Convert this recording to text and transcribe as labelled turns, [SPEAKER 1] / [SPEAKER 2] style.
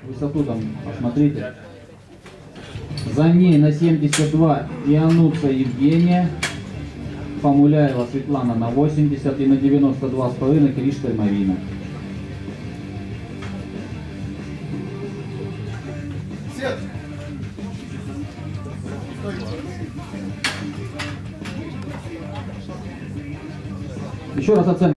[SPEAKER 1] Высоту там посмотрите. За ней на 72 Иануца Евгения, Помуляева Светлана на 80 и на 92,5 Кришта Марина. Еще раз оценка.